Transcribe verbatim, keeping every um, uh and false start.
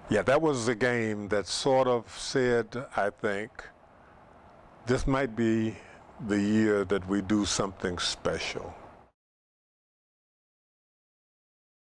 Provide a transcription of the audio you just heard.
Yeah, that was a game that sort of said, I think, this might be the year that we do something special.